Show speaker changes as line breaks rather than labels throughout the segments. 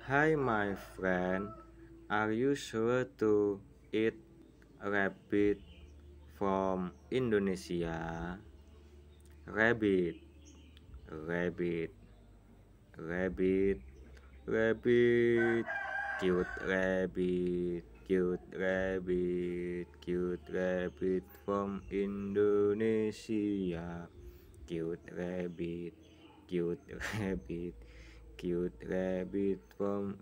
Hi, my friend. Are you sure to eat rabbit from Indonesia? Rabbit, rabbit, rabbit, rabbit, cute rabbit, cute rabbit, cute rabbit from Indonesia. Cute rabbit, cute rabbit, cute rabbit from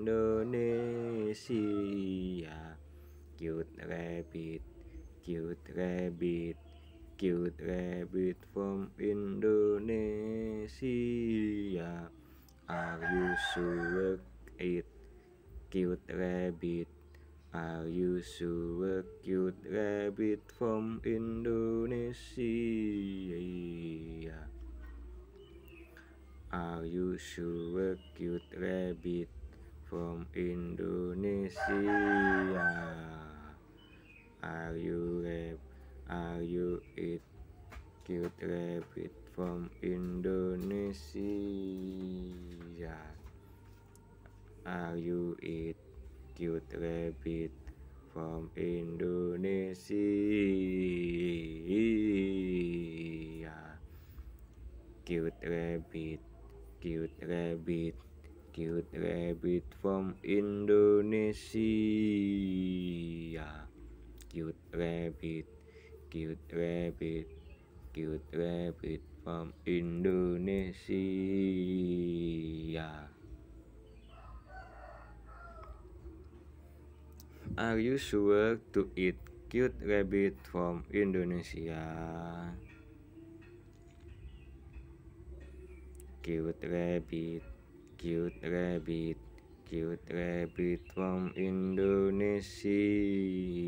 Indonesia. Cute rabbit, cute rabbit, cute rabbit from Indonesia. Are you sure it cute rabbit? Are you sure cute rabbit from Indonesia? Are you sure cute rabbit from Indonesia? Are you eat cute rabbit from Indonesia? Are you eat cute rabbit from Indonesia? Cute rabbit, cute rabbit, cute rabbit from Indonesia. Cute rabbit, cute rabbit, cute rabbit from Indonesia. Are you sure to eat cute rabbit from Indonesia? Cute rabbit, cute rabbit, cute rabbit from Indonesia.